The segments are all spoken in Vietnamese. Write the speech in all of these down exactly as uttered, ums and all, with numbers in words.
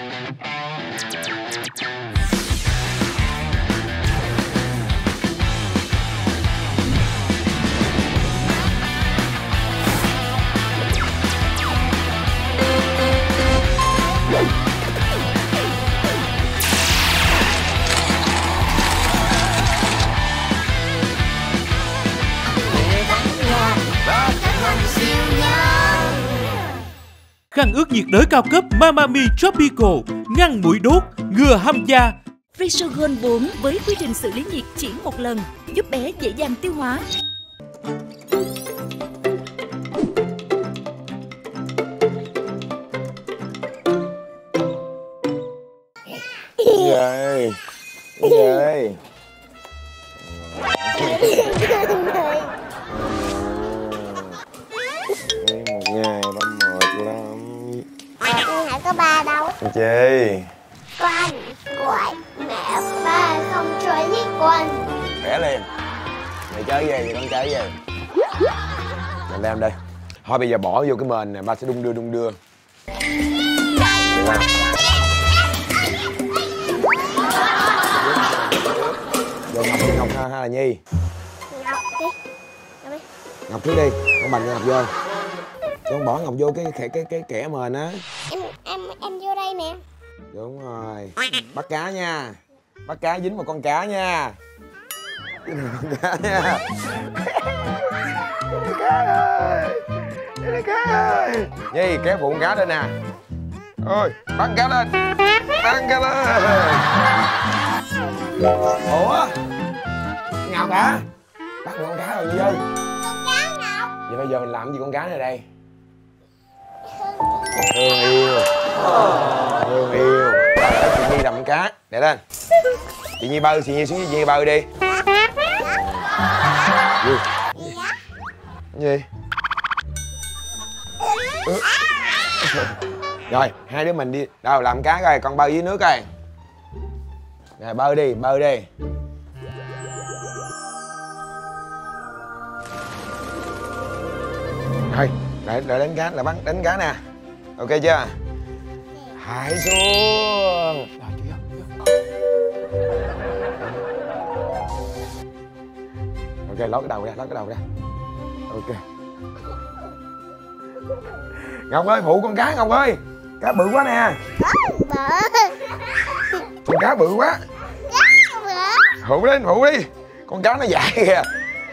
Khăn ướt nhiệt đới cao cấp Mamami Tropical ngăn muỗi đốt, ngừa hăm da. Resogon bốn với quy trình xử lý nhiệt chỉ một lần, giúp bé dễ dàng tiêu hóa. Về về một ngày ba mệt lắm. Con hãy có ba đâu. Chị Con gọi mẹ ba không chơi với con. khỏe liền. Mày chơi về thì con chơi về. Mình làm đây. Thôi bây giờ bỏ vô cái mền này, ba sẽ đung đưa đung đưa. Vô Ngọc đi, Ngọc ha, hay là Nhi? Ngọc đi. Ngọc đi. Ngọc trước đi, con bành Ngọc vô. Con bỏ Ngọc vô cái cái cái cái kẻ mền á. Em em em vô đây nè. Đúng rồi. Bắt cá nha. Bắt cá dính một con cá nha. Dính một con cá nha. Cá ơi. Đây cá ơi. Nhi kéo phụ con cá lên nè. Ôi, bắn cá lên. Bắn cá lên. Ủa? Ngọc hả? Bắt con cá rồi Nhi ơi. Con cá Ngọc. Vậy bây giờ mình làm gì con cá này đây? Thương yêu. Thương yêu. Chị Nhi làm cá. Để lên. Chị Nhi bơi, chị Nhi xuống với chị Nhi bơi đi. Gì? Gì? Ừ. Rồi, hai đứa mình đi. Đâu, làm cá coi, con bơi dưới nước coi. Rồi, bơi đi, bơi đi. Thôi, để, để đánh cá, là bắn đánh cá nè. Ok chưa? Hải xuống. Rồi, chú vô, vô. Ok, lót cái đầu ra, lót cái đầu ra. Ok. Ngọc ơi, phụ con cá Ngọc ơi. Cá bự quá nè. Con cá bự quá. Phụ lên, phụ đi. Con cá nó dại kìa.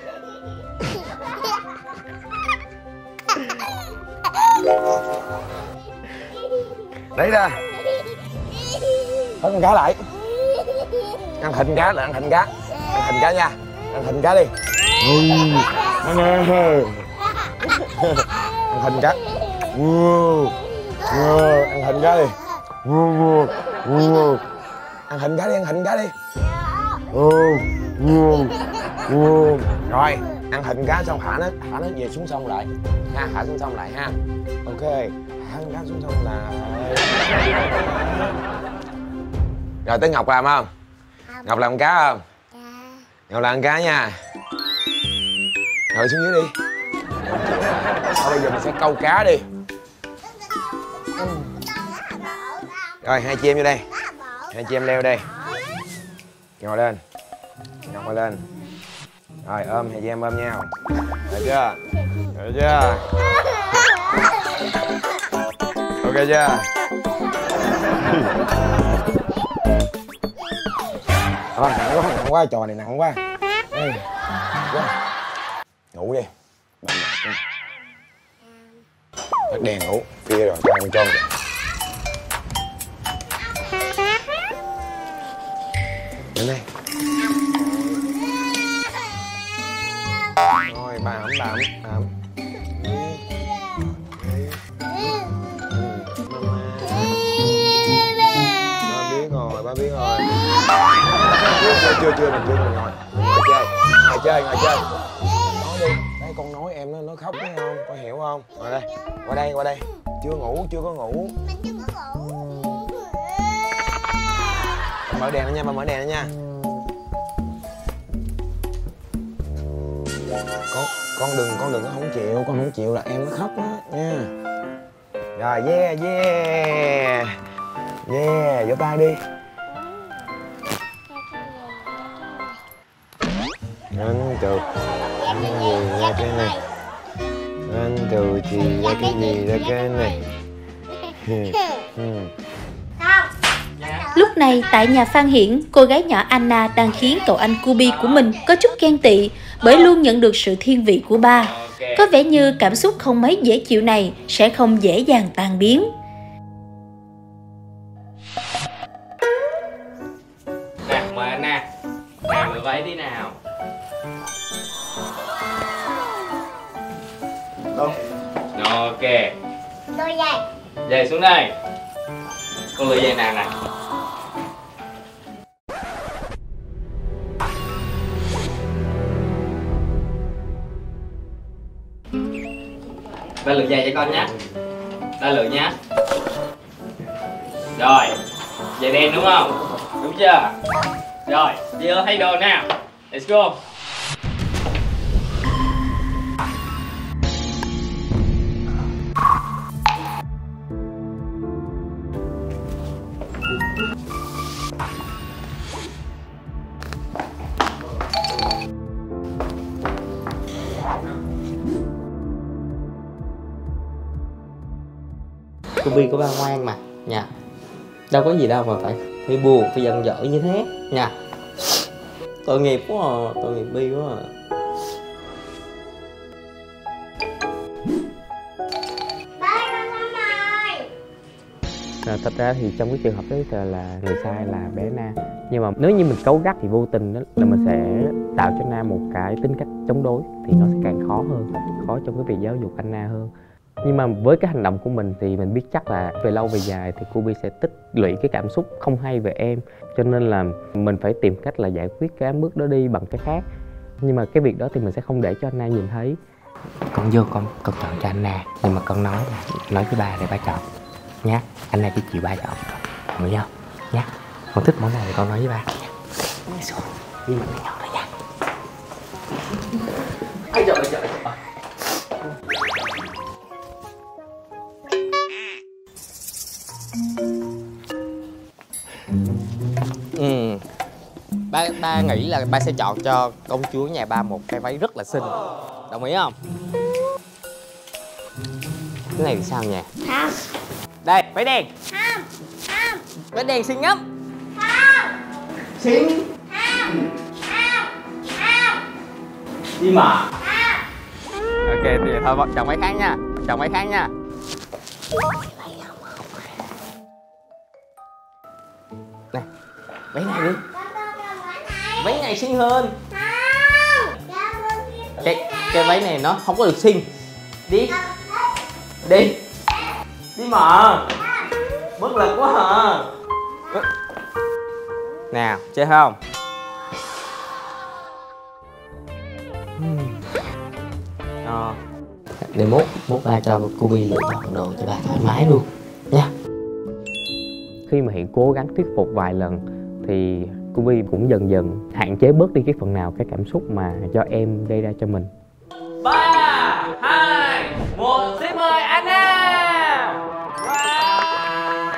Đấy ra. Bắt con cá lại. Ăn thịt cá là ăn thịt cá. Ăn thịt cá nha. Ăn thịt cá đi. Ăn thịt cá. Ăn thịt cá đi. Ăn thịt cá đi, ăn thịt cá đi. Rồi, ăn thịt cá xong thả nó, thả nó về xuống sông lại. Ha, thả xuống sông lại ha. Ok, thả con cá xuống sông lại. Rồi tới Ngọc làm không? Ngọc làm con cá không? Ngọc làm con cá nha. Ngồi xuống dưới đi. Thôi bây giờ mình sẽ câu cá đi. Rồi hai chị em vô đây. Hai chị em leo đây. Ngồi lên. Ngọc ngồi lên. Rồi ôm hai chị em ôm nhau. Được chưa? Được chưa? Ok chưa? Thôi nặng quá, nặng quá, trò này nặng quá. Đây. Ngủ đi. Tắt đèn ngủ. Kia rồi, cho con trôn rồi. Đến đây. Rồi, bà ấm, bà ấm, bà ấm. Ba biết rồi, ba biết rồi. Chưa, chưa, chưa, mình chưa, mình ngồi. Ngồi chơi, ngồi chơi, ngồi chơi. Nói đi, đây con nói em nó nó khóc thấy không? Con hiểu không? Ngồi đây, qua đây, qua đây. Chưa ngủ, chưa có ngủ. Mình chưa có ngủ. Mở đèn nữa nha, ba mở đèn nữa nha. Con con đừng con đừng có không chịu, con không chịu là em nó khóc đó nha. Rồi yeah yeah. Yeah, vỗ tay đi. Anh từ cái gì ra cái này? Anh từ thì ra cái gì ra cái này? Lúc này tại nhà Phan Hiển, cô gái nhỏ Anna đang khiến cậu anh Kubi của mình có chút ghen tị bởi luôn nhận được sự thiên vị của ba. Có vẻ như cảm xúc không mấy dễ chịu này sẽ không dễ dàng tan biến. Nè, mời Anna. Nào lựa váy đi nào. Đâu? Ok. Đôi giày. Giày xuống đây. Con lựa giày nào nè. Ba lựa giày cho con nhé. Ba lựa nhé. Rồi. Giày đen đúng không? Đúng chưa? Rồi, giờ thay đồ nào. Let's go. Kubi của ba ngoan mà nha, đâu có gì đâu mà phải phải buồn phải giận dỗi như thế nha. Tội nghiệp quá à, tội nghiệp Bi quá à. À, thật ra thì trong cái trường hợp đấy là người sai là bé Na, nhưng mà nếu như mình cấu gắt thì vô tình đó là mình sẽ tạo cho Na một cái tính cách chống đối, thì nó sẽ càng khó hơn, khó trong cái việc giáo dục anh Na hơn. Nhưng mà với cái hành động của mình thì mình biết chắc là về lâu về dài thì Kubi sẽ tích lũy cái cảm xúc không hay về em, cho nên là mình phải tìm cách là giải quyết cái ấm ức đó đi bằng cái khác. Nhưng mà cái việc đó thì mình sẽ không để cho anh Na nhìn thấy. Con vô con con chọn cho anh Na, nhưng mà con nói là nói với ba để ba chọn nhá. Anh Na chỉ chịu ba chọn, hiểu không nhá. Con thích món nào thì con nói với ba nhá. Nhưng mà nó nhỏ thôi nha. Ai trời ơi trời ơi. Ừ. Ba, ba nghĩ là ba sẽ chọn cho công chúa nhà ba một cái váy rất là xinh. Đồng ý không? Cái này thì sao nhỉ? Không. Đây, váy đen. Không. Không. Váy đen xinh lắm. Không. Xinh. Không. Không. Không. Đi mà. Không. Ok, thì thôi chọn váy khác nha. Chọn váy khác nha. Nè, váy này đi. Váy này xinh hơn. Cái, cái váy này nó không có được xinh. Đi. Đi. Đi mà. Bất lực quá hả? Nào, chơi không? Ờ. Để mốt, mốt ba cho Kubi lựa chọn đồ cho ba thoải mái luôn nha. Khi mà Hiển cố gắng thuyết phục vài lần thì Kubi cũng dần dần hạn chế bớt đi cái phần nào cái cảm xúc mà do em gây ra cho mình. Ba, hai, một, xin mời Anna. Wow.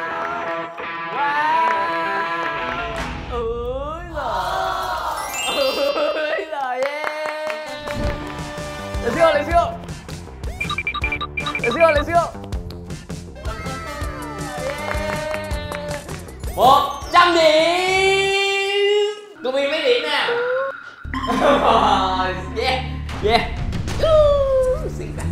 Wow. Ôi giời. Ôi giời yeah. Let's go, let's go. Let's go, let's go. Một trăm điểm. Kubi mấy điểm nào? Yeah, yeah. Xinh quá.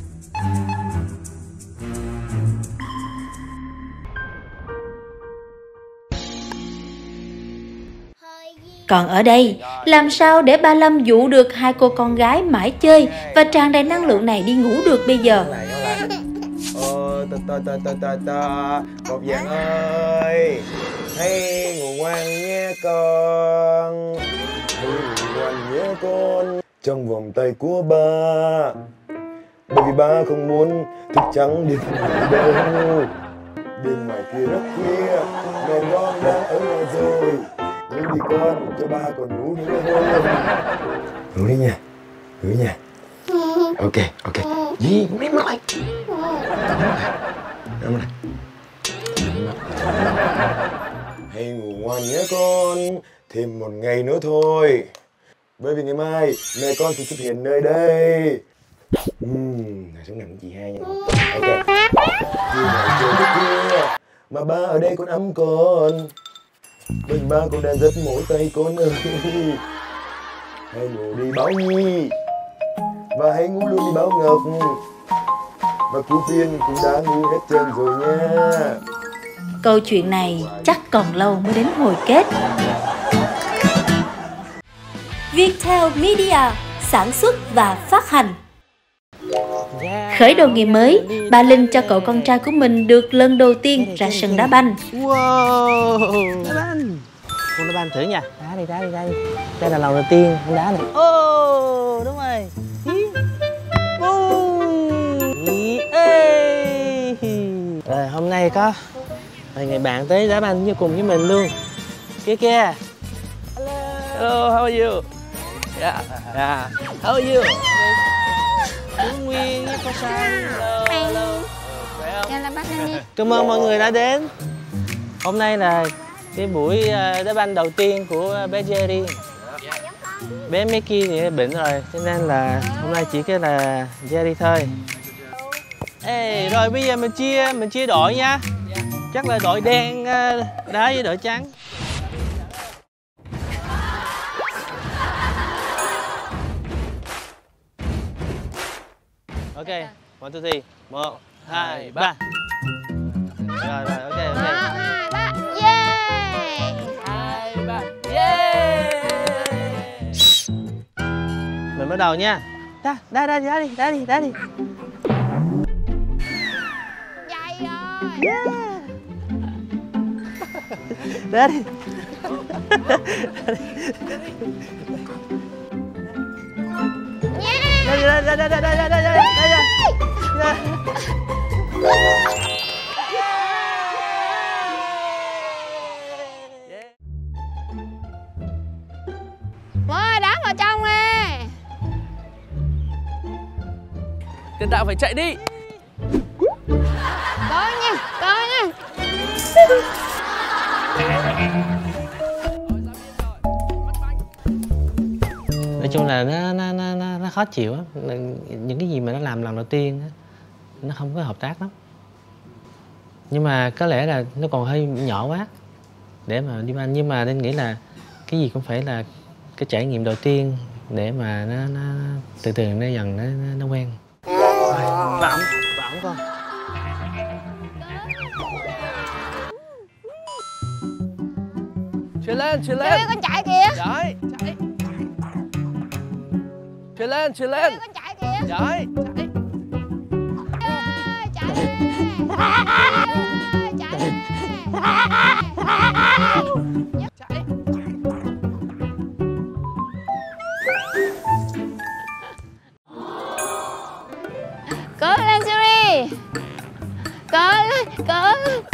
Còn ở đây, làm sao để ba Lâm dụ được hai cô con gái mãi chơi và tràn đầy năng lượng này đi ngủ được bây giờ? Ôi, ta ta ta ta ta ta, Bột vàng ơi, hãy ngủ ngoan nhé con, hãy ngủ ngoan nhé con, trong vòng tay của ba, bởi vì ba không muốn thức trắng đêm ngủ đâu. Bên ngoài kia rất khuya, mẹ con đã ở nhà rồi, ngủ đi con, cho ba còn ngủ nữa thôi. Ngủ đi nha, ngủ nha. Ok, ok. Gì cũng ném lại. Ném lại. Ném lại. Hãy ngủ ngoan nhé con, thêm một ngày nữa thôi. Bởi vì ngày mai mẹ con sẽ xuất hiện nơi đây. Uhm, xuống nằm với chị hai nha. Ok. Khi nào trời tối khuya mà ba ở đây con ấm con. Bởi vì ba con đang rất mỏi tay con ơi. Hãy ngủ đi Bảo Nhi. Và hãy ngủ luôn đi Bảo Ngọc. Và Cú Phiên cũng đã ngủ hết trơn rồi nha. Câu chuyện này chắc còn lâu mới đến hồi kết. Viettel Media sản xuất và phát hành. Khởi đầu ngày mới, bà Linh cho cậu con trai của mình được lần đầu tiên ra sân đá banh. Wow, đá banh. Con đá banh thử nha. Đá đi, đá đi, đá đi. Đây là lần đầu tiên con đá này. Ô, oh, đúng rồi. Rồi hôm nay có vài người bạn tới đá banh với cùng với mình luôn. Kia kia. Hello, how are you? Yeah, yeah. How are you? Đúng Nguyên, có sao? Hello, hello. Cảm ơn mọi người đã đến. Hôm nay là cái buổi đá banh đầu tiên của bé Jerry. Bé Mickey thì bệnh rồi, cho nên là hôm nay chỉ cái là Jerry thôi. Ê, rồi bây giờ mình chia mình chia đội nha. Chắc là đội đen đá với đội trắng. Ok, một, two, three. Một, hai, ba. Rồi, rồi, ok, ok. Một, hai, ba, yeah. Hai, ba, yeah. Mình bắt đầu nha. Đá, đá, đá, đá đi, đá đi, đá đi. Dày rồi. Yeah. Đá đi. Đây, đây, đây, đây, đây, đây, đây, đây, đây, đây. Mới đá vào trong nè. Tiền Đạo phải chạy đi. Coi nha, coi nha. Nói chung là nó nó nó nó, nó khó chịu á, những cái gì mà nó làm lần đầu tiên á, nó không có hợp tác lắm. Nhưng mà có lẽ là nó còn hơi nhỏ quá để mà đi banh, nhưng mà nên nghĩ là cái gì cũng phải là cái trải nghiệm đầu tiên để mà nó, nó từ từ nó dần nó nó, nó quen. Bỏng, bỏng con. Chuyển lên, chuyển lên. Chơi con chạy kìa. Đấy, chạy. Chuyển lên, chuyển lên. Chơi con chạy kìa. Đấy, chạy. Chạy chạy chạy. Cố lên Siri. Cố lên, cố lên.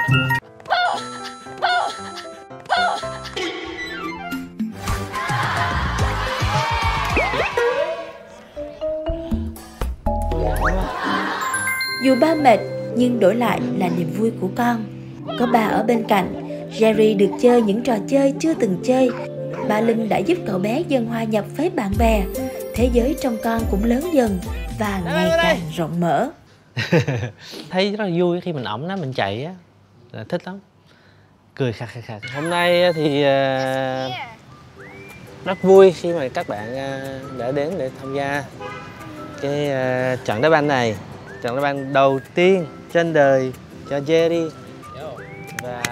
Dù ba mệt nhưng đổi lại là niềm vui của con. Có ba ở bên cạnh, Jerry được chơi những trò chơi chưa từng chơi. Ba Linh đã giúp cậu bé dần hòa nhập với bạn bè. Thế giới trong con cũng lớn dần và ngày càng rộng mở. Thấy rất là vui khi mình ổng nó mình chạy á, là thích lắm. Cười khạc khạc khạc. Hôm nay thì uh, rất vui khi mà các bạn uh, đã đến để tham gia cái uh, trận đá banh này. Trận đá banh đầu tiên trên đời cho Jerry. Và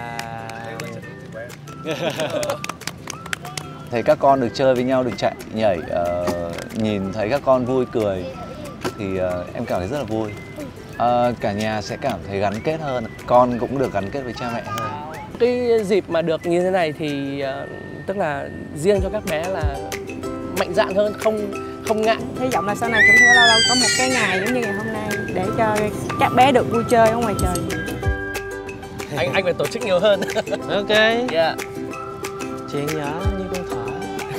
thấy các con được chơi với nhau, được chạy, nhảy, uh, nhìn thấy các con vui cười thì uh, em cảm thấy rất là vui. Uh, cả nhà sẽ cảm thấy gắn kết hơn, con cũng được gắn kết với cha mẹ hơn. Cái dịp mà được như thế này thì uh, tức là riêng cho các bé là mạnh dạn hơn, không không ngại. Hy vọng là sau này cũng sẽ lâu lâu có một cái ngày giống như ngày hôm nay để cho các bé được vui chơi ở ngoài trời. Anh anh phải tổ chức nhiều hơn. Ok. Yeah. Chuyện nhỏ như con thỏ.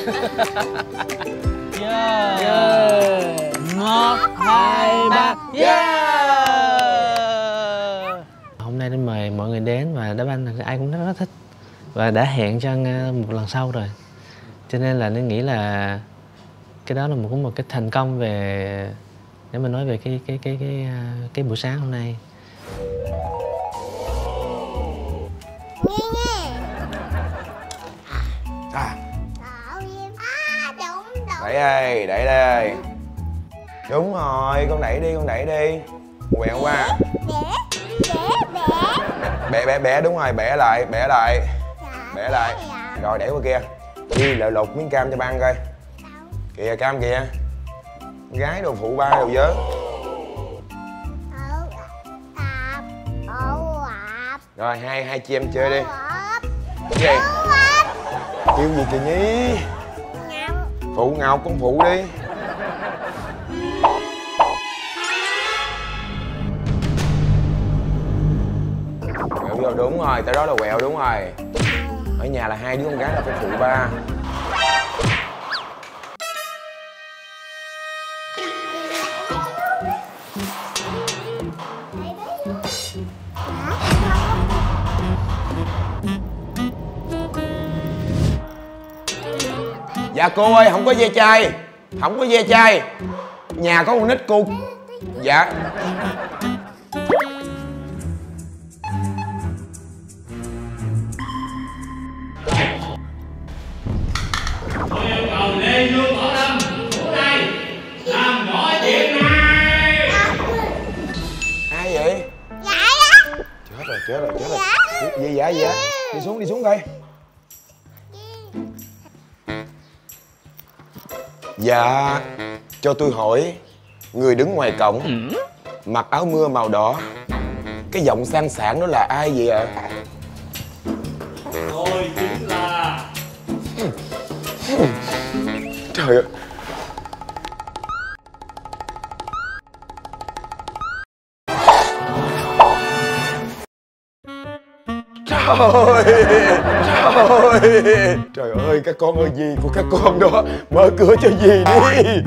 Yeah. Yeah. Một, hai, ba. Yeah. Hôm nay nên mời mọi người đến và đá banh ai cũng rất, rất thích và đã hẹn cho anh một lần sau rồi, cho nên là nên nghĩ là cái đó là một cũng một cái thành công về để mình nói về cái cái cái cái cái, cái buổi sáng hôm nay. À. Đẩy đây, đẩy đây. Đúng rồi, con đẩy đi, con đẩy đi. Quẹo qua. Bẻ, bẻ, bẻ, đúng rồi, bẻ lại, bẻ lại. Bẻ lại. Rồi đẩy qua kia. Đi lại lột miếng cam cho ba ăn coi. Kìa, cam kìa. Gái đồ phụ ba đồ vớ. Rồi, hai, hai chị em chơi đi. Cái gì? Kêu gì kìa Nhi? Phụ Ngọc, con phụ đi. Quẹo vô, đúng rồi, tới đó là quẹo, đúng rồi. Ở nhà là hai đứa con gái là phải phụ ba. Dạ cô ơi, không có ve chai. Không có ve chai. Nhà có con nít cô. Dạ. Tôi yêu cầu Lê Dương Bảo Lâm xuống đây làm rõ chuyện này. Ai vậy? Dạ đó. Chết rồi, chết rồi, chết rồi. Gì vậy, gì vậy? Đi xuống, đi xuống coi. Dạ, cho tôi hỏi, người đứng ngoài cổng, mặc áo mưa màu đỏ, cái giọng sang sảng đó là ai vậy ạ? Tôi chính là... Trời ơi. Trời, trời, trời ơi, các con ơi, gì của các con đó, mở cửa cho dì đi.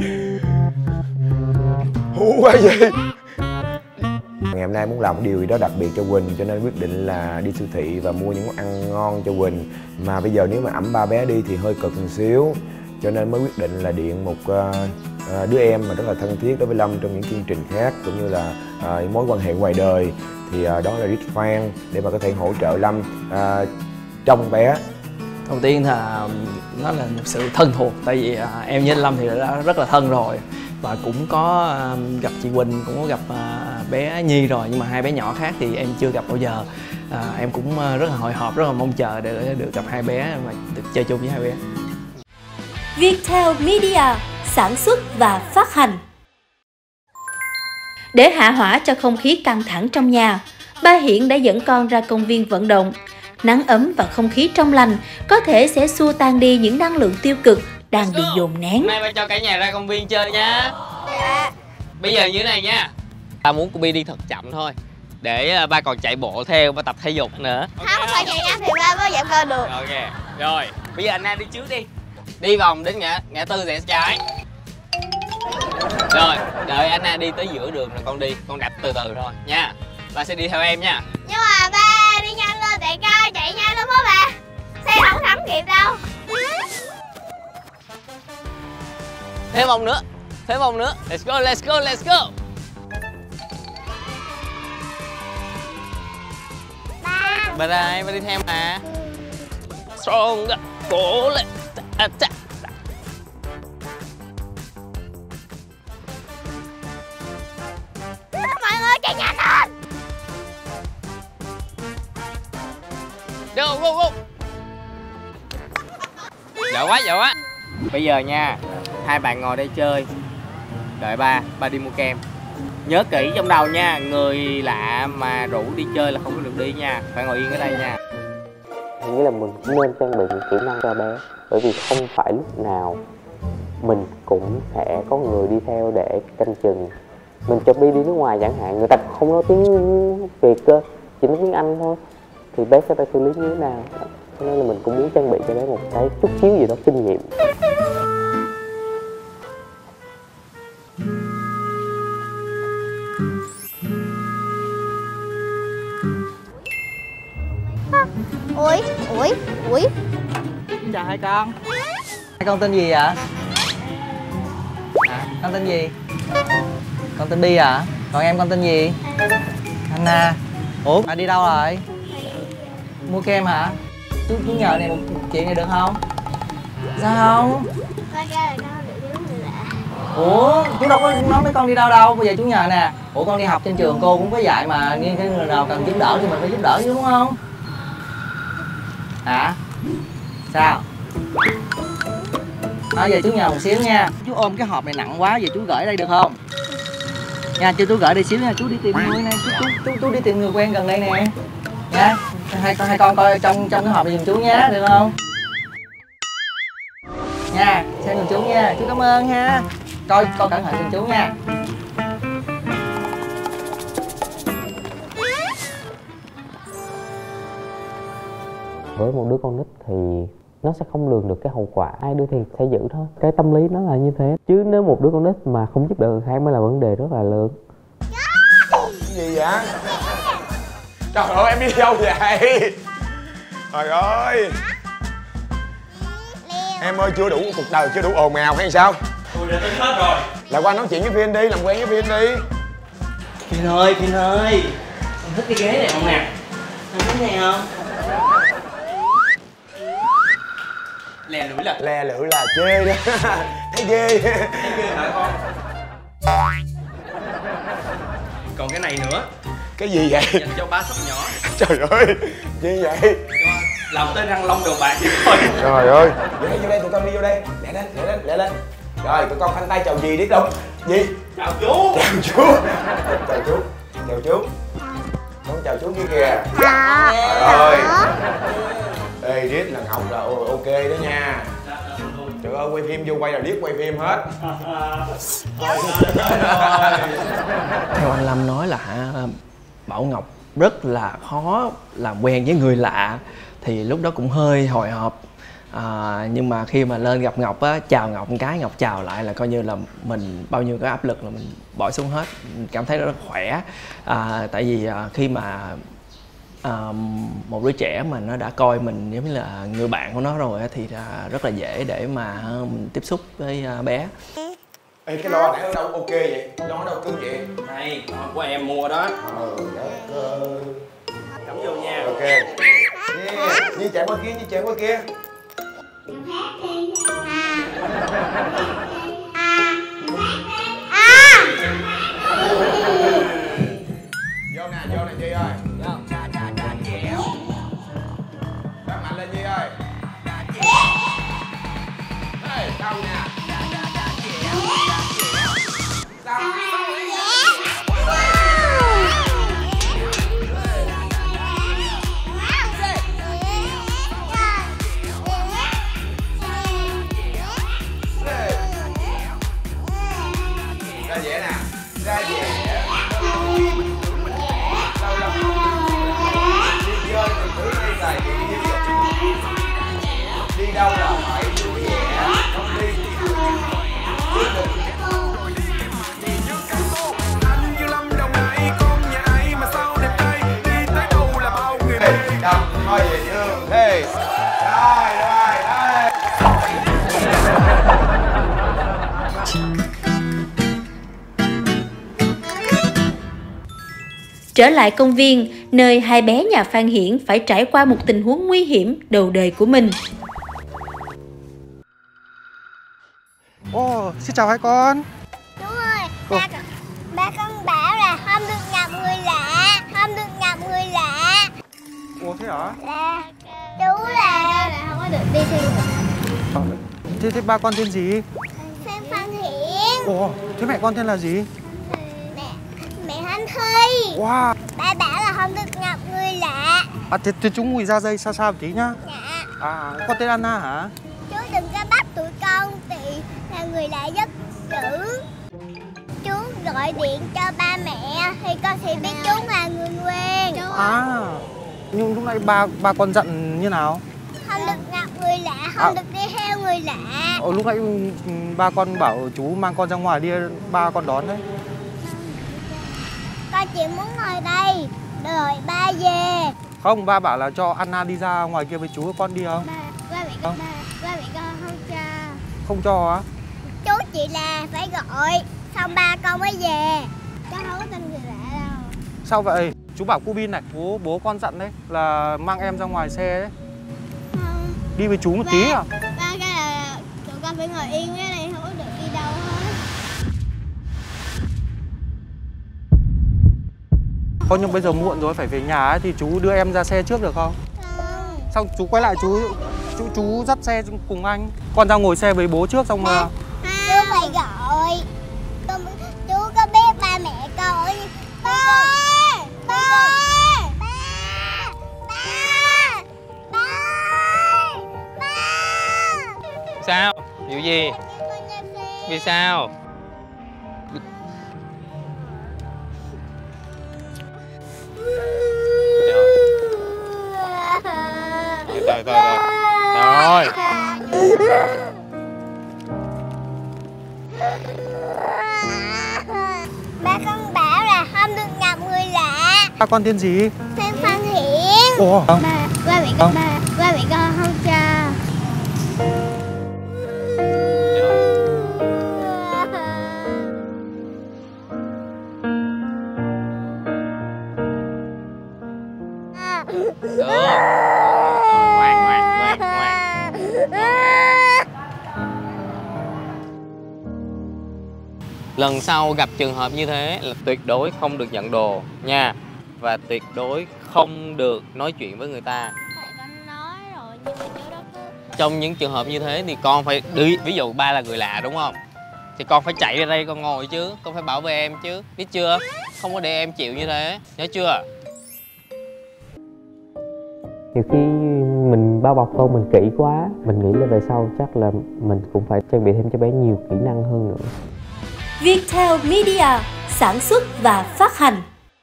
Hú quá vậy. Ngày hôm nay muốn làm cái điều gì đó đặc biệt cho Quỳnh, cho nên quyết định là đi siêu thị và mua những món ăn ngon cho Quỳnh. Mà bây giờ nếu mà ẵm ba bé đi thì hơi cực một xíu, cho nên mới quyết định là điện một uh, uh, đứa em mà rất là thân thiết đối với Lâm trong những chương trình khác, cũng như là uh, mối quan hệ ngoài đời. Thì uh, đó là Rich Fan để mà có thể hỗ trợ Lâm uh, trông bé. Đầu tiên là nó là một sự thân thuộc, tại vì à, em với anh Lâm thì đã rất là thân rồi và cũng có à, gặp chị Quỳnh, cũng có gặp à, bé Nhi rồi, nhưng mà hai bé nhỏ khác thì em chưa gặp bao giờ. À, em cũng rất là hồi hộp, rất là mong chờ để được gặp hai bé và được chơi chung với hai bé. Viettel Media sản xuất và phát hành. Để hạ hỏa cho không khí căng thẳng trong nhà, ba Hiển đã dẫn con ra công viên vận động. Nắng ấm và không khí trong lành có thể sẽ xua tan đi những năng lượng tiêu cực đang bị dồn nén. Hôm nay ba cho cả nhà ra công viên chơi nha. Bây giờ như thế này nha, ba muốn cô Bi đi thật chậm thôi, để ba còn chạy bộ theo, ba tập thể dục nữa. Không phải chạy nhanh thì ba mới giảm cân được. Ok, rồi bây giờ anh Nam đi trước đi, đi vòng đến ngã ngã tư rẽ trái. Rồi đợi anh Nam đi tới giữa đường rồi con đi, con đạp từ từ thôi nha. Ba sẽ đi theo em nha. Nhưng mà ba đi nhanh lên để coi, chạy nhanh lắm đó ba. Xe không thấm kịp đâu. Thêm vòng nữa, thêm vòng nữa. Let's go, let's go, let's go. Ba. Ba đây, ba đi theo mà. Strong, cố lên. À, chà. Mọi người chạy nhanh lên. Go, go, go. Giỏi quá, giỏi quá. Bây giờ nha, hai bạn ngồi đây chơi, đợi ba, ba đi mua kem. Nhớ kỹ trong đầu nha, người lạ mà rủ đi chơi là không có được đi nha, phải ngồi yên ở đây nha. Nghĩa là mình cũng nên trang bị những kỹ năng cho bé, bởi vì không phải lúc nào mình cũng sẽ có người đi theo để canh chừng. Mình cho Bi đi nước ngoài chẳng hạn, người ta không nói tiếng Việt cơ, chỉ nói tiếng Anh thôi, thì bé sẽ phải xử lý như thế nào. Cho nên là mình cũng muốn trang bị cho bé một cái chút xíu gì đó kinh nghiệm. Ủi, ủi, ủi. Chào hai con. Hai con tên gì vậy? À, con tên gì? Con tên Bi à? Còn em con tên gì? Anna. Ủa, à, đi đâu rồi? Mua kem hả? Chú, chú nhờ này một chuyện này được không? Sao không? Con ra là con được giống người lạ. Ủa, chú đâu có nói mấy con đi đâu đâu, bây giờ chú nhờ nè. Ủa, con đi học trên trường cô cũng có dạy mà, nhưng cái người nào cần giúp đỡ thì mình phải giúp đỡ chứ đúng không? Hả? Sao? Nói giờ chú nhờ một xíu nha. Chú ôm cái hộp này nặng quá, giờ chú gửi đây được không? Nha, cho chú gửi đây xíu nha, chú đi tìm người nè, chú, chú, chú, chú đi tìm người quen gần đây nè. Nha, hai, hai con coi trong trong cái hộp này giùm chú nhé, được không? Nha, xem giùm chú nha, chú cảm ơn ha. Coi, coi cẩn thận giùm chú nha. Với một đứa con nít thì nó sẽ không lường được cái hậu quả, hai đứa thì sẽ giữ thôi. Cái tâm lý nó là như thế. Chứ nếu một đứa con nít mà không giúp đỡ người khác mới là vấn đề rất là lớn. Cái gì vậy? Trời ơi, em đi đâu vậy? Trời ơi. Em ơi, chưa đủ, cuộc đời chưa đủ ồn ào hay sao? Tôi đã tính hết rồi. Lại qua nói chuyện với Phiên đi, làm quen với Phiên đi. Phiên ơi, Phiên ơi, con thích cái ghế này không nè? Con thích này không? Lè lưỡi là lè lưỡi là chê đó. Thấy ghê. Thấy ghê hả con? Còn cái này nữa. Cái gì vậy? Dành cho ba sóc nhỏ. Trời ơi, gì vậy? Làm tên răng long đầu bạc vậy thôi. Trời ơi, vô đây, vô đây, tụi con đi vô đây. Lẹ lên, lẹ lên, lẹ lên. Rồi, tụi con khoanh tay chào gì biết không? Gì? Chào chú. Chào chú. Chào chú. Chào chú. Con chào chú kia kìa. Rồi. Ê, riết là Ngọc là ok đó nha. Trời ơi, quay phim vô quay là riết quay phim hết. Theo anh Lâm nói là hả, Bảo Ngọc rất là khó làm quen với người lạ, thì lúc đó cũng hơi hồi hộp. À, nhưng mà khi mà lên gặp Ngọc á, chào Ngọc một cái, Ngọc chào lại là coi như là mình bao nhiêu cái áp lực là mình bỏ xuống hết, mình cảm thấy rất khỏe. À, tại vì à, khi mà à, một đứa trẻ mà nó đã coi mình giống như là người bạn của nó rồi á, thì à, rất là dễ để mà mình tiếp xúc với à, bé. Ê, cái lo nãy ở đâu ok vậy? Lo ở đâu cưng vậy? Này, của em mua đó. Ờ, đất ơi. Cắm vô nha. Ok. Yeah. Như chạy qua kia, như chạy qua kia. Vô nè, vô nè Chi ơi. Bắt mạnh lên Chi ơi. Ê, đâu nè. Ra dễ nè, ra dễ. Đâu đâu. Đi chơi mình cứ đi xài đi đi. Đi đâu là phải vui vẻ, không đi thì quyết định. Đâu, thôi về Dương. Hey. Rồi, rồi, rồi. Trở lại công viên, nơi hai bé nhà Phan Hiển phải trải qua một tình huống nguy hiểm đầu đời của mình. Ồ, oh, xin chào hai con. Chú ơi, ba, ba con bảo là không được gặp người lạ, không được gặp người lạ. Ồ, thế hả? Là chú là không có được đi theo. À, thế, thế ba con tên gì? Tên Phan Hiển. Ồ, thế mẹ con tên là gì? Mẹ, mẹ Thanh Thi. Wow. Ba bảo là không được gặp người lạ. À, thế, thế chú ngồi ra dây xa xa một tí nhá. Dạ. À, con tên Anna hả? Chú đừng có bắt tụi con, thì là người lạ rất dữ. Chú gọi điện cho ba mẹ thì con sẽ biết chú là người quen. À, nhưng lúc nãy ba ba con dặn như nào? Không được gặp người lạ, không à. được đi theo người lạ. Ờ, lúc nãy ba con bảo chú mang con ra ngoài đi, ba con đón đấy. Con chỉ muốn ngồi đây đợi ba về. Không, ba bảo là cho Anna đi ra ngoài kia với chú, con đi không? Ba, ba bị Không. ba, ba bị con không cho. Không cho á? Chú chị là phải gọi, xong ba con mới về. Con không có tin người lạ đâu. Sao vậy? Chú bảo cu bin này, bố bố con dặn đấy là mang em ra ngoài xe đấy. Không. Đi với chú một tí à? Ba cái là tụi con phải ngồi yên với đây, không có được đi đâu hết. Thôi nhưng bây giờ muộn rồi, phải về nhà ấy, thì chú đưa em ra xe trước được không? Không. Xong chú quay lại chú chú chú dắt xe cùng anh. Con ra ngồi xe với bố trước xong rồi. Chú phải gọi. Con, chú có biết ba mẹ con ở như... Ba ơi! Ba ơi! Ba! Ba! Ba ơi! Ba! Sao? Vụ gì? Vì sao? Rồi, rồi, rồi. Rồi. Ba con bảo là không được gặp người lạ. Ba con tên gì? Tên Phan Hiển. Ủa? Ba, ba bị con, ba, ba bị con không cho. Được. Ngoan, ngoan, ngoan, ngoan. Lần sau gặp trường hợp như thế là tuyệt đối không được nhận đồ nha. Và tuyệt đối không được nói chuyện với người ta. Nói rồi nhưng mà chú đó cứ... Trong những trường hợp như thế thì con phải đi. Ví dụ ba là người lạ đúng không? Thì con phải chạy ra đây con ngồi chứ. Con phải bảo vệ em chứ. Biết chưa? Không có để em chịu như thế. Nhớ chưa? Nhiều khi mình bao bọc con mình kỹ quá, mình nghĩ là về sau chắc là mình cũng phải trang bị thêm cho bé nhiều kỹ năng hơn nữa. Viettel Media sản xuất và phát hành.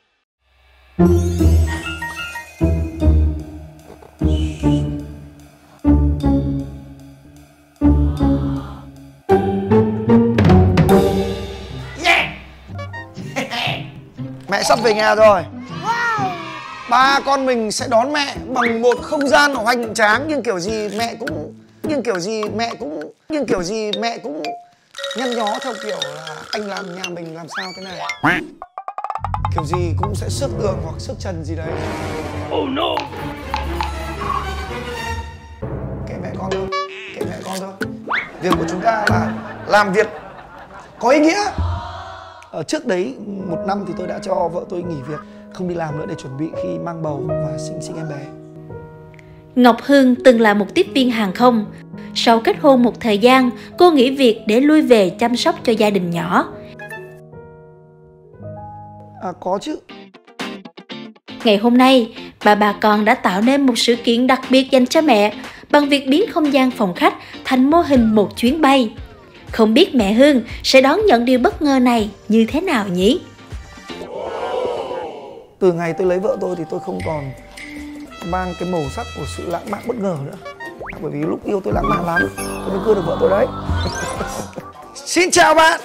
Mẹ sắp về nhà rồi. Ba con mình sẽ đón mẹ bằng một không gian hoành tráng, nhưng kiểu gì mẹ cũng nhưng kiểu gì mẹ cũng nhưng kiểu gì mẹ cũng nhăn nhó theo kiểu là anh làm nhà mình làm sao thế này. Kiểu gì cũng sẽ xước tường hoặc xước trần gì đấy. Oh no. Kệ mẹ con thôi, kệ mẹ con thôi. Việc của chúng ta là làm việc có ý nghĩa. Ở trước đấy một năm thì tôi đã cho vợ tôi nghỉ việc, không đi làm nữa để chuẩn bị khi mang bầu và sinh sinh em bé. Ngọc Hương từng là một tiếp viên hàng không. Sau kết hôn một thời gian, cô nghỉ việc để lui về chăm sóc cho gia đình nhỏ. À có chứ. Ngày hôm nay, bà bà con đã tạo nên một sự kiện đặc biệt dành cho mẹ bằng việc biến không gian phòng khách thành mô hình một chuyến bay. Không biết mẹ Hương sẽ đón nhận điều bất ngờ này như thế nào nhỉ? Từ ngày tôi lấy vợ tôi thì tôi không còn mang cái màu sắc của sự lãng mạn bất ngờ nữa. Bởi vì lúc yêu tôi lãng mạn lắm, tôi mới cưa được vợ tôi đấy. Xin chào bạn.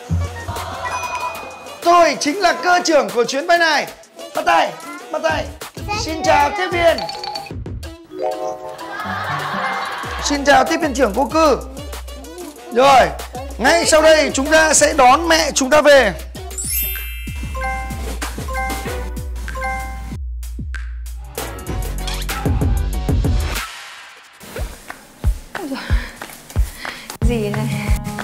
Tôi chính là cơ trưởng của chuyến bay này. Bắt tay, bắt tay. Xin chào tiếp viên. Xin chào tiếp viên trưởng cô Cư. Rồi, ngay sau đây chúng ta sẽ đón mẹ chúng ta về. Gì vậy này?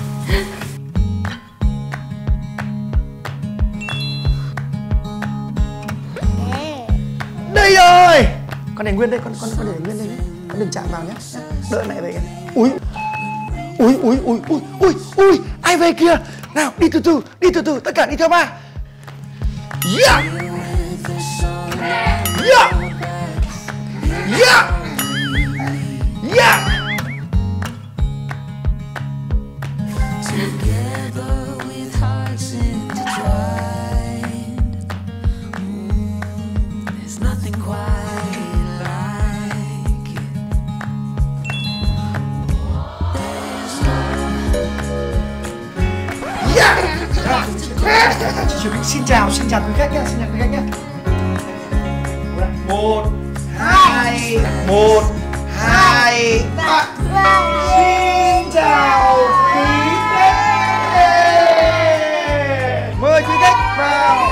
Đây rồi. Con để nguyên đây, con con con để nguyên đây, con đừng chạm vào nhé. Đợi mẹ về. Úi, úi, úi, úi, úi, úi, úi, ai về kìa? Nào, đi từ từ, đi từ từ, tất cả đi theo ba. Yeah, yeah, yeah, yeah. Xin chào, xin chào quý khách nhé, xin chào quý khách nhé. Một, hai, hai, một, hai, ba. Xin chào quý khách. Mời quý khách vào.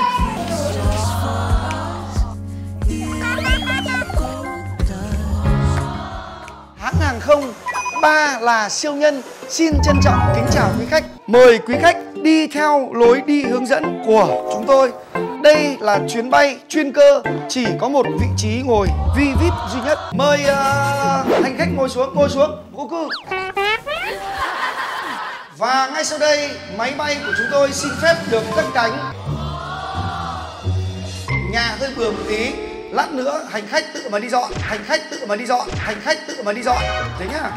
Hãng hàng không Ba là siêu nhân xin trân trọng kính chào quý khách. Mời quý khách đi theo lối đi hướng dẫn của chúng tôi. Đây là chuyến bay chuyên cơ, chỉ có một vị trí ngồi vi ai pi duy nhất. Mời uh, hành khách ngồi xuống, ngồi xuống, vô cư. Và ngay sau đây, máy bay của chúng tôi xin phép được cất cánh. Nhà hơi bừa một tí, lát nữa hành khách tự mà đi dọn, hành khách tự mà đi dọn, hành khách tự mà đi dọn. Thế nhá.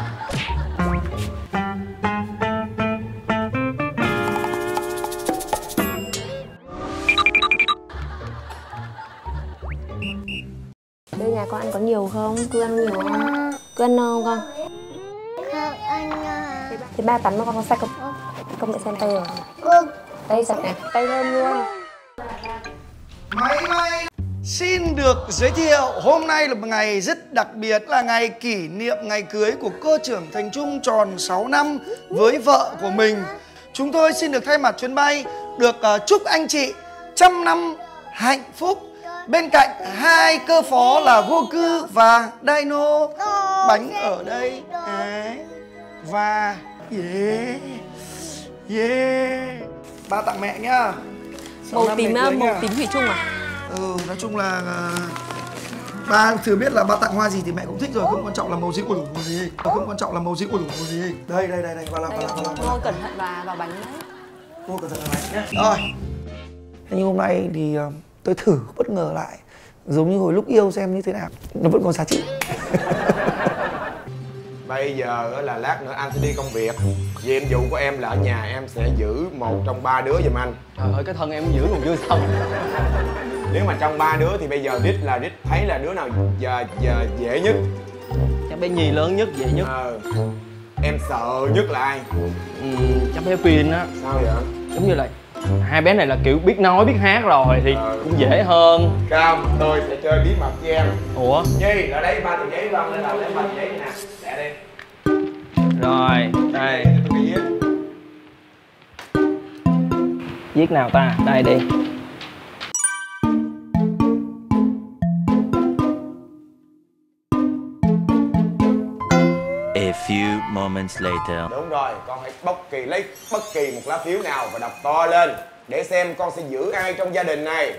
Đây nhà con ăn có nhiều không? Cứ ăn nhiều không? Cứ ăn no không con? Không ăn no. Thế ba tắm nó con có sạch không? Công nhận xem tay rồi. Ừ. Tay sạch này, tay thơm luôn. Máy bay xin được giới thiệu hôm nay là một ngày rất đặc biệt, là ngày kỷ niệm ngày cưới của cô trưởng Thành Trung tròn sáu năm với vợ của mình. Chúng tôi xin được thay mặt chuyến bay được uh, chúc anh chị trăm năm hạnh phúc. Bên cạnh hai cơ phó là Vô Cư và Dino. Bánh ở đây. Đấy. Và yeah. Yeah. Ba tặng mẹ nhá. Màu tím, màu tím thủy chung à? Ừ, nói chung là uh, ba thừa biết là ba tặng hoa gì thì mẹ cũng thích rồi, không quan trọng là màu gì. Ôi dồi, màu gì không quan trọng là màu gì. Ôi dồi, màu gì. Đây đây đây đây, ba la ba la ba la. Cô cẩn thận và vào bánh đấy. Cô cẩn thận vào bánh nhá. Rồi. Thế nhưng hôm nay thì uh, tôi thử bất ngờ lại, giống như hồi lúc yêu xem như thế nào, nó vẫn còn giá trị. Bây giờ là lát nữa anh sẽ đi công việc. Nhiệm vụ của em là ở nhà em sẽ giữ một trong ba đứa giùm anh. Trời ơi, cái thân em giữ còn chưa xong. Nếu mà trong ba đứa thì bây giờ Đít là Đít thấy là đứa nào giờ giờ dễ nhất. Chắc bé Nhi lớn nhất, dễ nhất. Ờ. Em sợ nhất là ai? Ừ, chắc bé Pin á. Sao vậy? Giống như là hai bé này là kiểu biết nói, biết hát rồi thì ờ. cũng dễ hơn. Không, tôi sẽ chơi bí mật với em. Ủa? Nhi, ở đây ba tờ giấy vân lên đầu, lấy ba tờ giấy nè. Để đi. Rồi, đây. Viết nào ta? Đây đi. A few moments later. Đúng rồi, con hãy bốc kỳ lấy bất kỳ một lá phiếu nào và đọc to lên để xem con sẽ giữ ai trong gia đình này.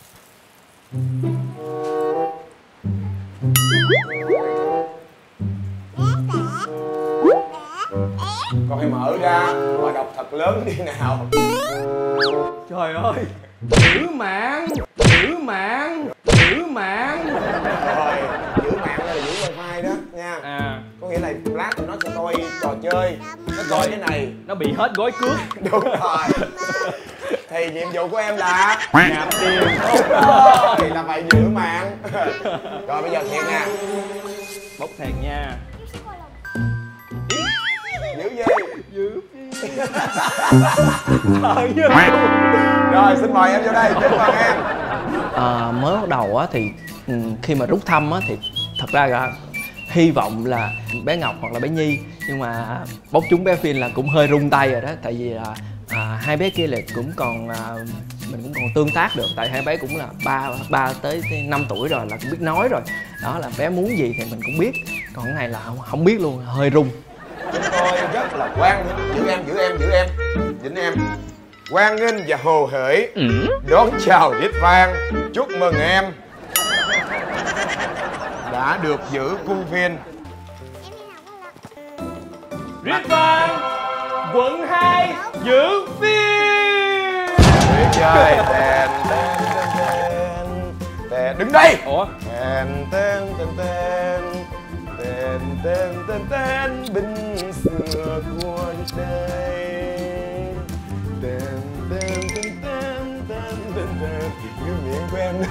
Con hãy mở ra và đọc thật lớn đi nào. Trời ơi, giữ mạng, giữ mạng, giữ mạng. Rồi, giữ mạng đây là giữ wifi đó nha. À. Có nghĩa là lát tụi nó sẽ coi trò chơi. Nó coi cái này. Nó bị hết gói cước. Đúng rồi. Thì nhiệm vụ của em là nạp tiền. Đúng rồi, là phải giữ mạng. Rồi bây giờ thiệt nha. Bốc thiệt nha. Giữ gì? Giữ Rồi xin mời em vô đây, chúc mừng em. À, mới bắt đầu á thì khi mà rút thăm á thì thật ra là hy vọng là bé Ngọc hoặc là bé Nhi, nhưng mà bốc trúng bé Phin là cũng hơi rung tay rồi đó, tại vì là à, hai bé kia là cũng còn à, mình cũng còn tương tác được, tại hai bé cũng là ba ba tới năm tuổi rồi, là cũng biết nói rồi, đó là bé muốn gì thì mình cũng biết, còn cái này là không, không biết luôn, hơi rung. Chúng tôi rất là hoan nghênh, giữ em, giữ em, giữ em, dính em. Hoan nghênh và hồ hởi đón chào Đít Vang, chúc mừng em đã được giữ cung Phin. Đít Vang quận hai giữ Phin. Để chơi tên tên tên tên đứng đây. Ủa? Tên tên tên tên tên tên tên tên binh xưa của đây. Tên tên tên tên tên tên tên như miệng của em.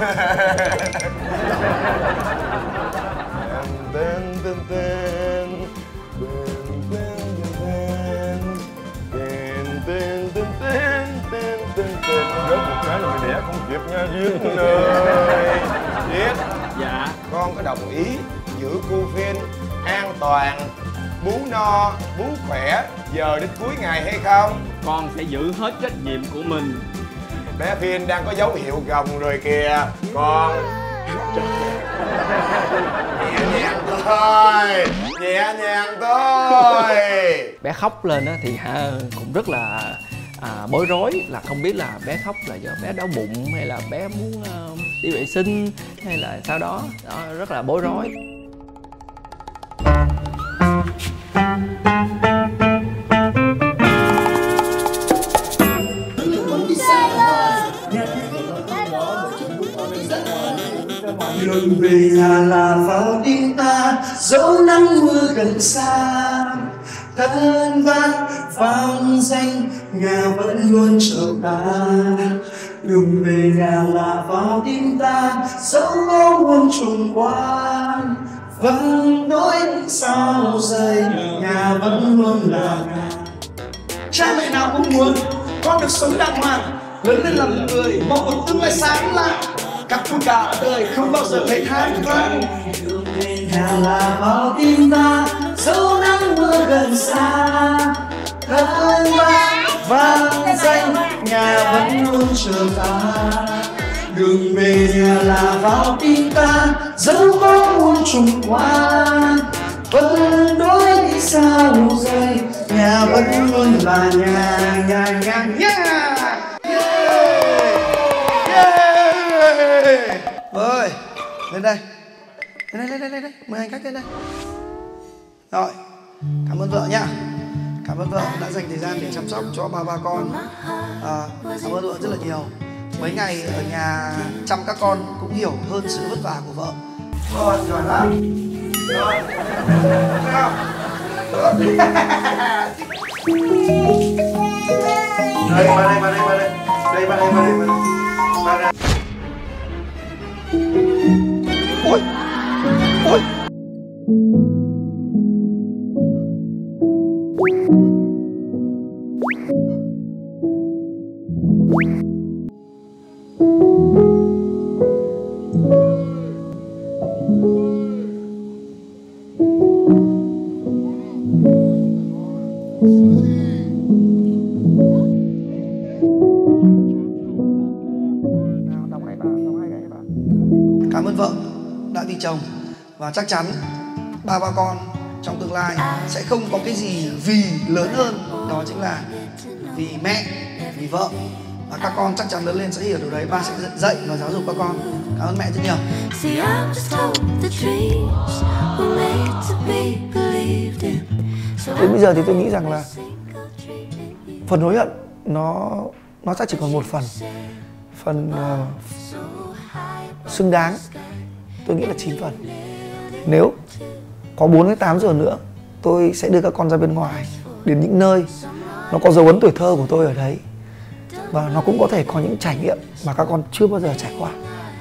Tên tên tên tên tên tên tên tên tên rớt một cái là mày đẻ không kịp nha Riết ơi. Riết. Dạ. Có con có đồng ý giữ cô Phiên an toàn, bú no, bú khỏe giờ đến cuối ngày hay không? Con sẽ giữ hết trách nhiệm của mình. Bé Phiên đang có dấu hiệu gồng rồi kìa. Con nhẹ nhàng thôi, nhẹ nhàng thôi. Bé khóc lên á thì ha, cũng rất là à, bối rối, là không biết là bé khóc là do bé đau bụng hay là bé muốn uh, đi vệ sinh hay là sau đó, đó rất là bối rối. Đường về nhà là vào tim ta, dẫu nắng mưa gần xa. Thân vang vang danh, nhà vẫn luôn chờ ta. Đường về nhà là vào tim ta, dẫu có muôn trùng qua. Vẫn nỗi sao rời, nhà vẫn luôn là nhà. Cha mẹ nào cũng muốn con được sống đàng hoàng, lớn lên làm người, mong một tương lai sáng lạ. Các con cả đời không bao giờ thấy than vãn. Đường về nhà là vào tim ta, dẫu nắng mưa gần xa. Thân vang vang danh, nhà vẫn luôn chờ ta. Đường về nhà là vào tim ta, dẫu có muôn trùng qua. Vẫn đối đi sao rơi, nhà vẫn luôn là nhà, nhà, nhà, nhà. Ơi, lên đây. Lên đây, lên đây, lên đây. Mời hành khách lên đây. Rồi, cảm ơn vợ nhá. Cảm ơn vợ đã dành thời gian để chăm sóc cho ba ba con. À, cảm ơn vợ rất là nhiều. Mấy ngày ở nhà chăm các con cũng hiểu hơn sự vất vả của vợ. Rồi, giỏi lắm. Rồi, sao? Đây, vào đây, vào đây, vào đây. Đây, vào đây, vào đây, vào đây. Vào đây. Ôi, ôi. Cảm ơn vợ đã vì chồng, và chắc chắn ba ba con trong tương lai sẽ không có cái gì vì lớn hơn, đó chính là vì mẹ, vì vợ. Và các con chắc chắn lớn lên sẽ hiểu điều đấy, ba sẽ dạy và giáo dục các con. Cảm ơn mẹ rất nhiều. Đến bây giờ thì tôi nghĩ rằng là phần hối hận nó nó chắc chỉ còn một phần, phần uh, xứng đáng tôi nghĩ là chín phần. Nếu có bốn đến tám giờ nữa tôi sẽ đưa các con ra bên ngoài, đến những nơi nó có dấu ấn tuổi thơ của tôi ở đấy, và nó cũng có thể có những trải nghiệm mà các con chưa bao giờ trải qua.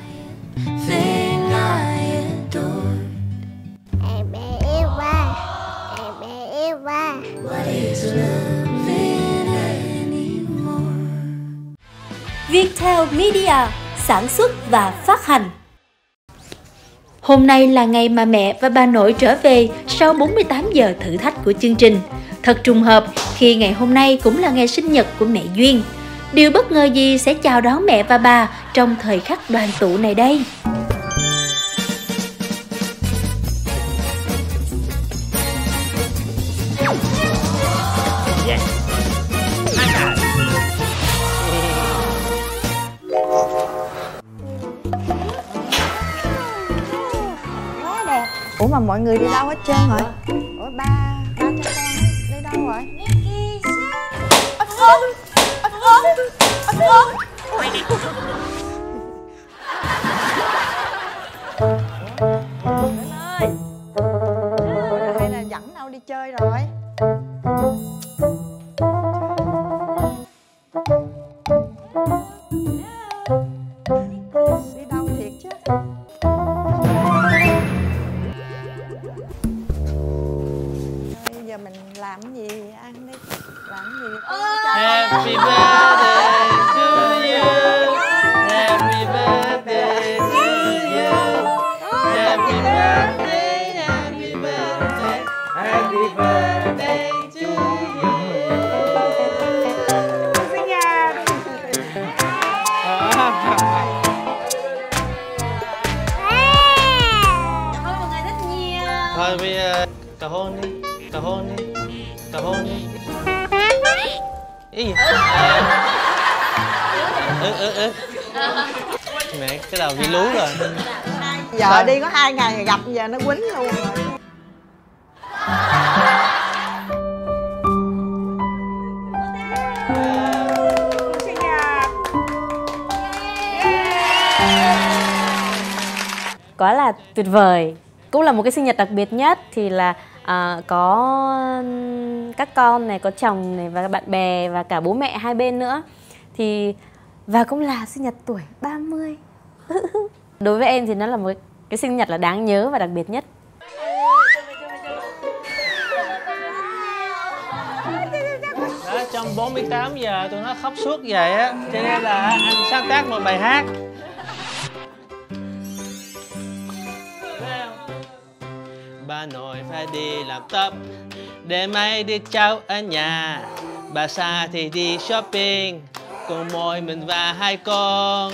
Em bé yêu ba, em bé yêu ba. Viettel Media sản xuất và phát hành. Hôm nay là ngày mà mẹ và bà nội trở về sau bốn mươi tám giờ thử thách của chương trình. Thật trùng hợp khi ngày hôm nay cũng là ngày sinh nhật của mẹ Duyên. Điều bất ngờ gì sẽ chào đón mẹ và bà trong thời khắc đoàn tụ này đây? Quá đẹp. Ủa mà mọi người đi đâu hết trơn rồi? Ủa ba, ba cha con đi đâu rồi? Anh Phương! Anh Phương! Anh Phương! Ơi! Hay là dẫn đâu đi chơi rồi? Đi đâu thiệt chứ? Bây giờ mình làm cái gì ăn đi? Làm cái gì? Happy birthday to you. Happy birthday to you. Happy Happy birthday to you. Sinh nhật. Cảm ơn mọi người rất nhiều. Thôi bây giờ cà hôn đi, cà hôn đi, cà hôn đi. Ý gì? Ừ ừ ừ. Mẹ cái đầu bị lú rồi. Vợ Sao? đi có hai ngày gặp giờ nó quýnh luôn rồi. Quá là tuyệt vời. Cũng là một cái sinh nhật đặc biệt nhất thì là à, có các con này, có chồng này và bạn bè và cả bố mẹ hai bên nữa. Thì và cũng là sinh nhật tuổi ba mươi. Đối với em thì nó là một cái sinh nhật là đáng nhớ và đặc biệt nhất. Đó, trong bốn mươi tám giờ tụi nó khóc suốt vậy á, cho nên là anh sáng tác một bài hát. Bà nội phải đi làm tóc để mấy đứa cháu ở nhà. Bà Sa thì đi shopping cùng mỗi mình và hai con.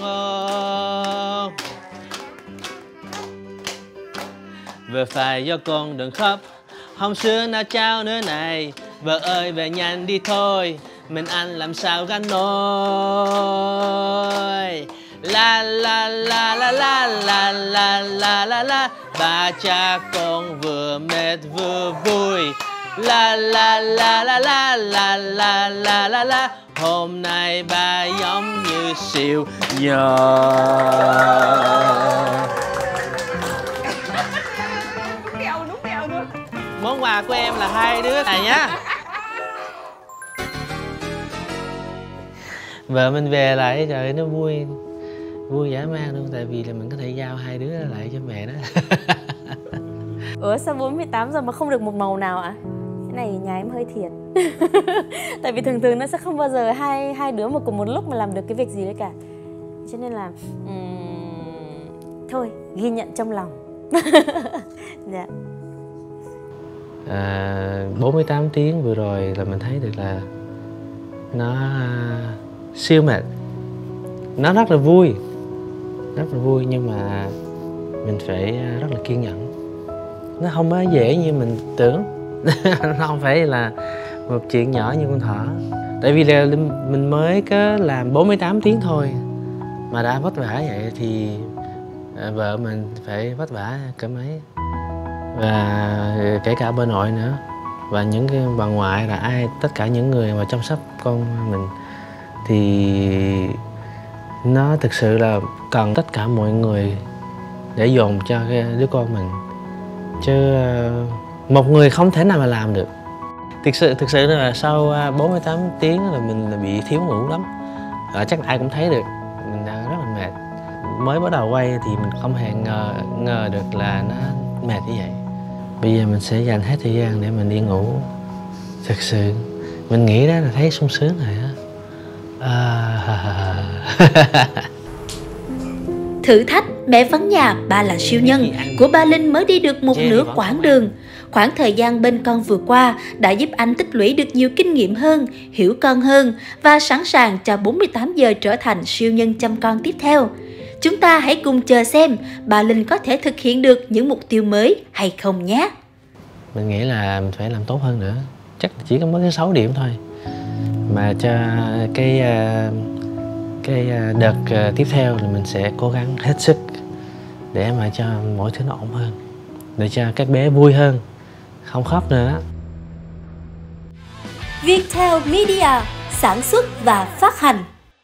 Vừa phải do con đừng khóc, không xưa nào trao nữa này. Vợ ơi về nhanh đi thôi, mình anh làm sao gánh nổi. La la la la la la la la la la. Ba cha con vừa mệt vừa vui. La la la la la la la la la la. Hôm nay ba giống như siêu nhờ. Món quà của em là hai đứa này nhá. Vợ mình về lại trời nó vui, vui dã man luôn, tại vì là mình có thể giao hai đứa lại cho mẹ đó. Ủa sao bốn mươi tám giờ mà không được một màu nào ạ? À? Cái này nhà em hơi thiệt. Tại vì thường thường nó sẽ không bao giờ hai hai đứa mà cùng một lúc mà làm được cái việc gì đấy cả. Cho nên là um, thôi ghi nhận trong lòng. Dạ. À, bốn mươi tám tiếng vừa rồi là mình thấy được là nó uh, siêu mệt. Nó rất là vui, rất là vui nhưng mà mình phải rất là kiên nhẫn. Nó không có dễ như mình tưởng. Nó không phải là một chuyện nhỏ như con thỏ. Tại vì là mình mới có làm bốn mươi tám tiếng thôi mà đã vất vả vậy thì vợ mình phải vất vả cỡ mấy. Và kể cả bà nội nữa và những cái bà ngoại là ai, tất cả những người mà chăm sóc con mình thì nó thực sự là cần tất cả mọi người để dồn cho cái đứa con mình, chứ một người không thể nào mà làm được. Thực sự thực sự là sau bốn mươi tám tiếng là mình là bị thiếu ngủ lắm. À, chắc ai cũng thấy được mình đang rất là mệt. Mới bắt đầu quay thì mình không hề ngờ ngờ được là nó mệt như vậy. Bây giờ mình sẽ dành hết thời gian để mình đi ngủ. Thực sự mình nghĩ đó là thấy sung sướng rồi á. À... Thử thách mẹ vắng nhà, ba là siêu nhân của ba Linh mới đi được một nửa quãng đường. Khoảng thời gian bên con vừa qua đã giúp anh tích lũy được nhiều kinh nghiệm hơn, hiểu con hơn và sẵn sàng cho bốn mươi tám giờ trở thành siêu nhân chăm con tiếp theo. Chúng ta hãy cùng chờ xem bà Linh có thể thực hiện được những mục tiêu mới hay không nhé. Mình nghĩ là mình phải làm tốt hơn nữa. Chắc chỉ có mới sáu điểm thôi. Mà cho cái cái đợt tiếp theo là mình sẽ cố gắng hết sức để mà cho mọi thứ nó ổn hơn, để cho các bé vui hơn, không khóc nữa. Viettel Media sản xuất và phát hành.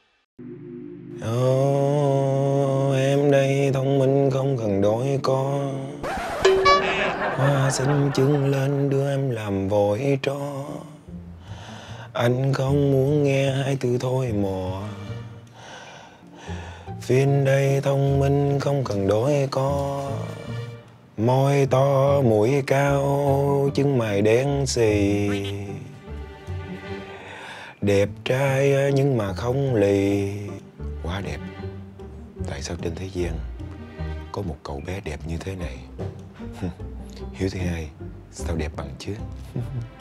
Ồ, em đây thông minh không cần đôi con. Hoa xin trưng lên đưa em làm vội trò. Anh không muốn nghe hai từ thôi mò. Phiên đây thông minh không cần đôi co. Môi to mũi cao chân mày đen xì. Đẹp trai nhưng mà không lì. Quá đẹp. Tại sao trên thế gian có một cậu bé đẹp như thế này? Hiếu thứ hai, sao đẹp bằng chứ?